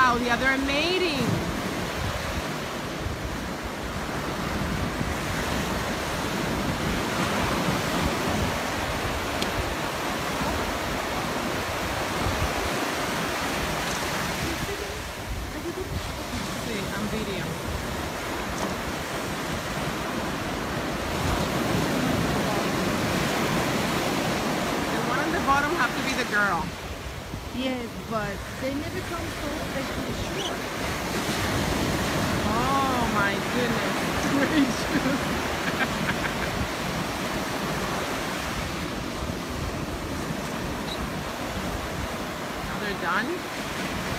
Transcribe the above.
Wow, yeah, they're mating. See, on video. The one on the bottom have to be the girl. Yes, but they never come close to the shore. Oh my goodness gracious. Now they're done?